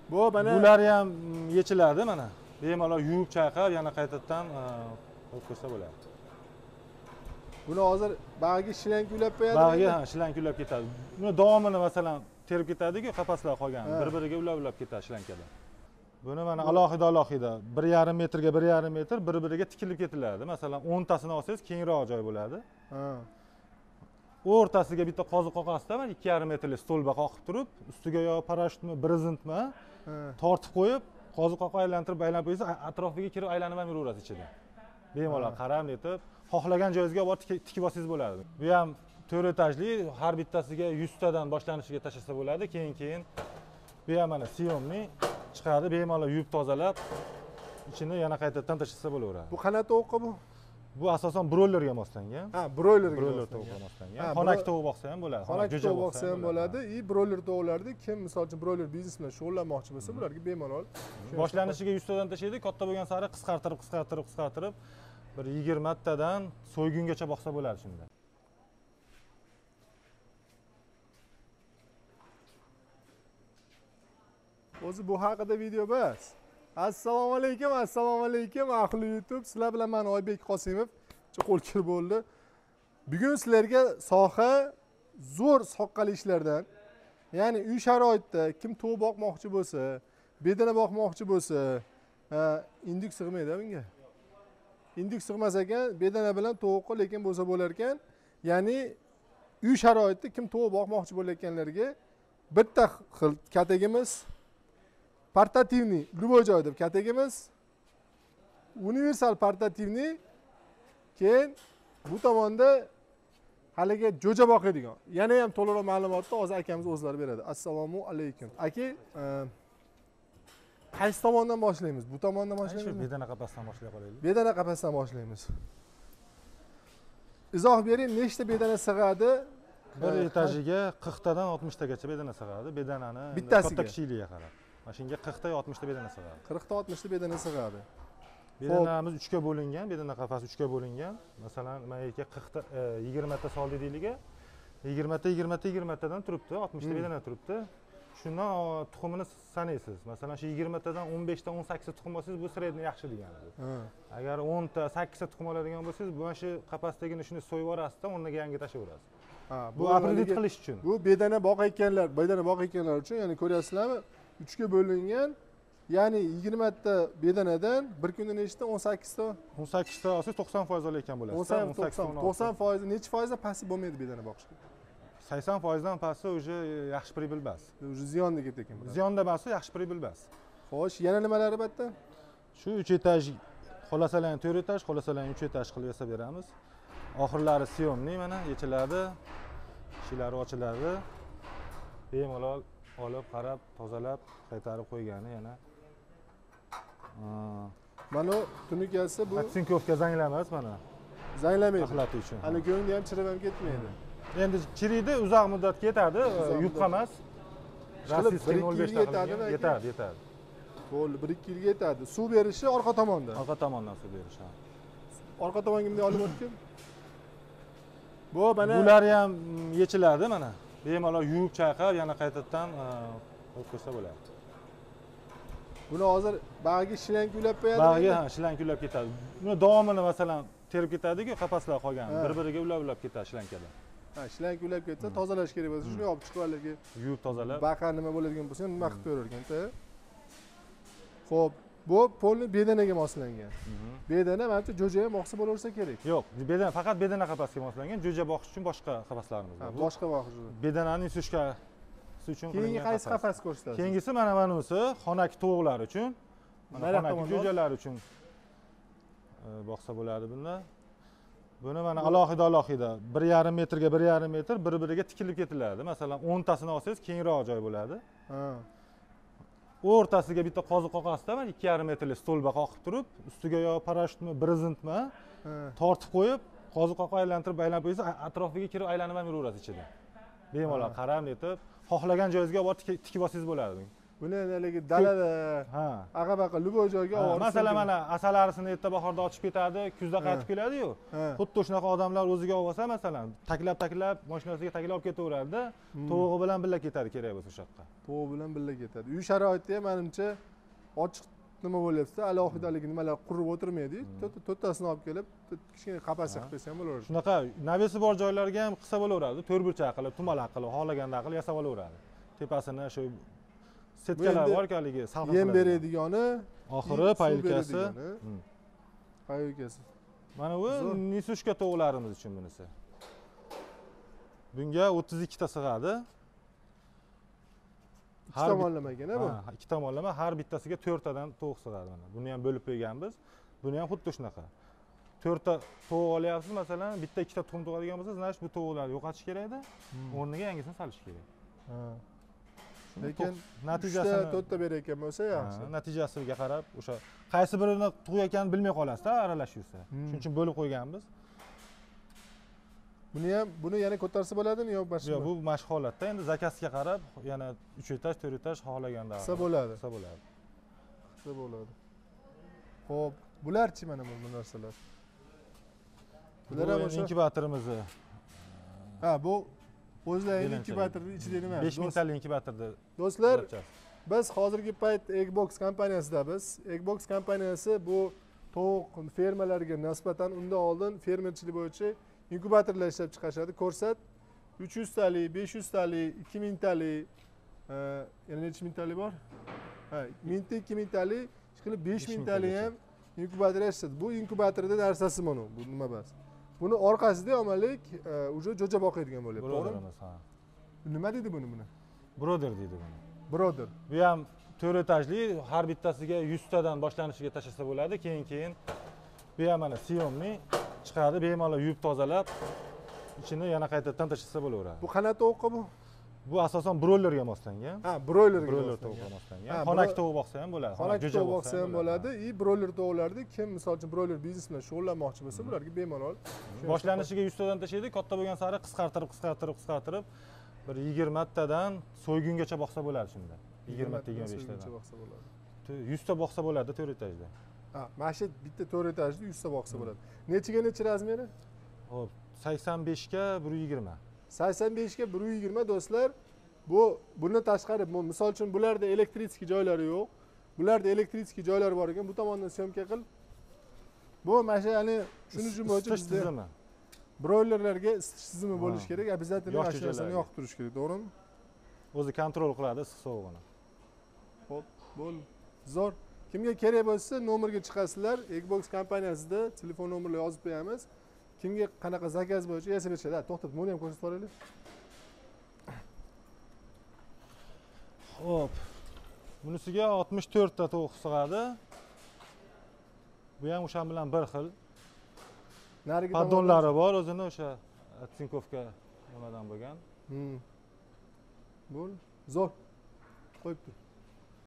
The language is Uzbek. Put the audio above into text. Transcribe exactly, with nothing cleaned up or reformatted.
Bu mana bular ham yechiladi mana. Bemalol yuvib chayqab, yana qaytadan qo'yib qo'ysa bo'ladi. Buni hozir bag'iga shlank ulab qo'yadi. Bag'iga ha, shlank ulab ketadi. Buni davomini masalan terib ketadi-ku, qafaslar qolgan. Bir-biriga ulab-ulab ketadi shlankadan. Buni mana alohida-alohida bir yarim metrga bir yarim metr bir-biriga tikilib ketiladi. Masalan, o'ntasini olsangiz kengroq joy bo'ladi. Ha. O'rtasiga bitta qoziq qoqasida mana ikki yarim metrlik stolba qoqib turib, ustiga yo parashyutmi, brezentmi tortib qo'yib, qoziq qoqib aylantirib, aylanib qo'ysa, atrofiga kirib aylanib ham yuraverasiz ichida. Bemalol qarab netib, xohlagan joyingizga borib tikib olsangiz bo'ladi. Bu ham to'rt etajli, har bittasiga yuz tadan boshlanishiga tashlasa bo'ladi. Keyin-keyin bu ham mana siyomli chiqadi, bemalol yuvib tozalab, ichini yana qaytadan tashlasa bo'laveradi. Bu qanaqa tovuqqa bu? Bu asosan broilerga moslangan. Ha, broilerga broiler tovuqqa moslangan. Xonaki tovuq boqsa ham bo'ladi. Xonaki tovuq boqsa ham bo'ladi. I broiler tovuqlarni kim misol uchun broiler biznes bilan shug'ullanmoqchi bo'lsa, bularga bemalol boshlanishiga yuz tadan tashlaydi, katta bo'lgan sari qisqartirib, qisqartirib, qisqartirib bir yigirma tadan so'ygungacha boqsa bo'ladi shunda. O'zi bu haqida video bas. Assalomu alaykum, assalomu alaykum ahli YouTube. Sizlar bilan men Oybek Qosimov, Cho'qolkir bo'ldi. Bugun sizlarga soha zo'r soqqali ishlardan, ya'ni uy sharoitida kim tovuq boqmoqchi bo'lsa, bedana boqmoqchi bo'lsa, indik sig'maydi bunga. Indik sig'mas ekan, bedana bilan tovuqqa lekin bo'lsa bo'lar ekan. Ya'ni uy sharoitida kim tovuq boqmoqchi bo'layotganlarga bitta xil katagimiz portativniy, любой joyda katagimiz, universal portativniy, keyin bu tomonda haliga jo'ja boqadigan. Yana ham to'liq ma'lumotni hozir akamiz o'zlari beradi. Assalomu alaykum. Aka, qaysi tomondan boshlaymiz? Bu tomondan boshlaymiz. Shu bedana qafasdan boshlay qolaylik. Bedana qafasdan boshlaymiz. Izoh bering, nechta bedana sig'adi? Bir etajiga qirq tadan oltmish tagacha bedana sig'adi. Bedanani katta kichikligiga qarab. Mashinaga qirq ta oltmish ta bedana sig'adi. qirq ta oltmish ta bedana sig'adi. Bedanamiz uchga bo'lingan, bedana qafasi uchga bo'lingan. Masalan, mana yerga qirq ta yigirma ta soldik deyliga. yigirma ta yigirma ta yigirma tadan turibdi, oltmish ta bedana turibdi. Shundan tuxumini sanaysiz. Masalan, shu yigirma tadan o'n besh ta o'n sakkiz ta tuxum olsangiz, bu sredniy yaxshi degani. Agar o'n ta sakkiz ta tuxum oladigan bo'lsangiz, mana shu qafasdagini shuni so'yib yuborasiz-da, o'rniga yangi tashlayverasiz. Ha, bu apredit qilish uchun. Bu bedana boqayotganlar, bedana boqayotganlar uchun, ya'ni ko'ryapsizlarmi? uchga bo'lingan. Ya'ni yigirma ta bedanadan bir kunda nechta? o'n sakkiz ta. o'n sakkiz ta olsangiz to'qson foiz olayotgan bo'lasiz. to'qson foiz, necha foizda pasti bo'lmaydi bedana boqishga? sakson foizdan pasti уже yaxshi pribel emas. Уже ziyonda ketgan. Ziyonda emas, yaxshi pribel emas. Xo'sh, yana nimalari bitta? Shu uch etaj, xolasalar to'rt etaj, xolasalar uch etaj qilib yasab beramiz. Oxirlari siyomli mana yechiladi. Eshilari ochiladi. Bemalol olib, qarab, tozalab, qaytarib qo'ygani yana. Mana tunikasi bu Atsinkovka zanglamas mana. Zanglamaydi. Axlati uchun. Ana ko'ngli ham chirib ham ketmaydi. Endi chiriydi, uzoq muddat ketadi, yupqa emas. Rossiyskiy nol besh ta qilgan, yetadi, yetadi. Bo'ldi, bir ikki yilga yetadi. Suv berishi orqa tomonda. Orqa tomondan suv berish. Orqa tomonga bunday olib o'tgan. Bu mana bular ham yechiladi mana. Bemalol yuvib chayqab, yana qaytadan qo'yib qo'ysa bo'ladi. Buni hozir bag'iga shlank ulab qo'yadi. Bag'iga ha, shlank ulab ketadi. Buni davomini masalan terib ketadi-ku, qafaslar qolgan. Bir-biriga ulab-ulab ketadi shlankadan. Ha, shlank ulab ketsa, tozalash kerak bo'lsa, shuni olib chiqib olarga. Yuvib tozalab. Baqa nima bo'ladigan bo'lsa, nima qilib ko'rar ekan-da. Xo'p, bu polni bedanaga moslangan. Bedana menimcha jo'ja ham boqsa bo'laversa kerak. Yo'q, bedana faqat bedana qafasiga moslangan. Jo'ja boqish uchun boshqa qafaslarimiz bor. Boshqa boqish uchun. Bedananing sushkasi uchun qilingan. Keyingi qaysi qafas ko'rsatasiz? Keyingisi mana bunisi xonaki tovuqlar uchun. Mana xonaki jo'jalar uchun boqsa bo'ladi bunda. Buni mana alohida-alohida bir yarim metrga bir yarim metr bir-biriga tikilib ketiladi. Masalan, o'n tasini olsangiz kengroq joy bo'ladi. Ha. O'rtasiga bitta qoziq qoqasida mana ikki yarim metrlik stolba qoqib turib, ustiga yo parashyutmi, brezentmi tortib qo'yib, qoziq qoqib aylantirib, aylanib qo'ysa, atrofiga kirib aylanib ham yuraverasiz ichida. Bemalol qarab netib, xohlagan joyingizga borib tikib olsangiz bo'ladi. Buni haligi dalada, Ha. aqa-baqa любой joyga olib borib. Masalan, mana asalarisini erta bahorda ochib ketadi, kuzda qaytib keladi-yu. Xuddi shunaqa odamlar o'ziga olib olsa, masalan, taklab-taklab mashinasiga taklab olib ketaveradi-da, tovug'i bilan birga ketadi kerak bo'lsa o'sha yoqqa. Tovuq bilan birga ketadi. Uy sharoitida ham menimcha ochiq nima bo'lyapti, alohidaligi nimalar qurib o'tirmaydi. To'rttasini olib kelib, kichkina qapasga qilib qo'ysa ham bo'laveradi. Shunaqa navesi bor joylarga ham qilsa bo'laveradi. To'rtburchak qilib, tumalaq qilib, xohlaganda qilib yasab olaveradi. Tepasini shu setkalar bor haligi salqin yem beradigan, oxiri paylkasi. Paylkasi. Mana bu nisushka tovuqlarimiz uchun bunisi. Bunga o'ttiz ikki ta sig'adi. Ikki tomonlama ekan bu. Ha, ikki tomonlama, har bittasiga to'rt tadan tovuq sig'adi mana. Buni ham bo'lib qo'yganmiz. Buni ham xuddi shunaqa. to'rt ta tovuq olyapsiz, masalan, bitta ikkita tuxum tug'adigan bo'lsa, значит bu tovuqlarni yo'qotish kerak-da. O'rniga yangisini solish kerak. Ha. Lekin natijasini to'rtta berayotgan bo'lsa yaxshi. Natijasiga qarab o'sha qaysi birini tug'ayotganini bilmay qolasiz-da, aralash yursa. Shuning uchun bo'lib qo'yganmiz. Buni ham buni yana ko'tarsa bo'ladimi yo boshqa? Yo'q, bu mashq holatda. Endi zakazga qarab yana uch etaj, to'rt etaj xohlaganda qilsa bo'ladi. Qilsa bo'ladi. Qilsa bo'ladi. Xo'p, bularchi mana bu narsalar. Bular ham o'sha inkubatorimiz. Ha, bu o'zlarining inkubatorning ichida nima? besh ming talik inkubatorda. Do'stlar, biz hozirgi payt Eggbox kompaniyasidamiz. Eggbox kompaniyasi bu tovuq fermalariga nisbatan undan oldin fermerchilik bo'yicha inkubatorlar ishlab chiqarishadi. Ko'rsat uch yuz talik, besh yuz talik, ikki ming talik, yana necha ming talik bor? Ha, mingta, ikki ming talik, ishqilib besh ming talik ham inkubator ishladi. Bu inkubatorda narsasi mana bu nima bas. Buni orqasida omalik уже jo'ja boqadigan bo'lyapti, to'g'rimi? Ha. Nima deydi buni buni? Broder deydi buni. Broder. Bu ham to'rt etajli, har bittasiga yuz tadan boshlanishiga tashlasa bo'ladi. Keyin-keyin bu ham mana siyomli chiqadi, bemalol yuvib tozalab, ichini yana qaytadan tashlasa bo'laveradi. Bu qanaqa tovuqqa bu? Bu asosan broilerga moslangan. Ha, broilerga broiler tovuqqa moslangan. Xonaki tovuq boqsa ham bo'ladi. Xonaki tovuq boqsa ham bo'ladi. I broiler tovuqlarda kim misol uchun broiler biznes bilan shug'ullanmoqchi bo'lsa, bularga bemalol boshlanishiga yuz tadan tashlaydi, katta bo'lgan sari qisqartirib, qisqartirib, qisqartirib bir yigirma tadan so'ygungacha boqsa bo'ladi shunda. yigirma ta, yigirma besh tadan boqsa bo'ladi. yuz ta boqsa bo'ladi to'rt etajda. Ha, mana shu bitta to'rt etajda yuz ta boqsa bo'ladi. Nechiga necha razmeri? Xo'p, sakson besh ga bir yuz yigirma. sakson besh ga bir yuz yigirma do'stlar. Bu bundan tashqari, misol uchun bularda elektritskiy joylari yo'q. Bularda elektritskiy joylar bor ekan, bu tomondan syomka qil. Bu mana shu ya'ni shuning uchun bo'yicha bizda broilerlarga isitish tizimi bo'lishi kerak. Обязательно mana shu narsani yoqib turish kerak, to'g'rimi? O'zi kontrol qiladi issiq sovug'ini. Xo'p, bo'l. Zo'r. Kimga kerak bo'lsa, nomerga chiqasizlar. Eggbox kompaniyasida telefon nomerlarini yozib qo'yamiz. Kimga qanaqa zakaz bo'yicha yasab berishadi. Ha, to'xtat, buni ham ko'rsatib qo'yaylik. Xo'p. Bunisiga oltmish to'rt ta tovuq sig'adi. Bu ham o'sha bilan bir xil. Narigi Paddonlari bor, o'zini o'sha tinkovka nimadan bo'lgan. Hmm. Bo'l. Zo'r. Qo'yib tur.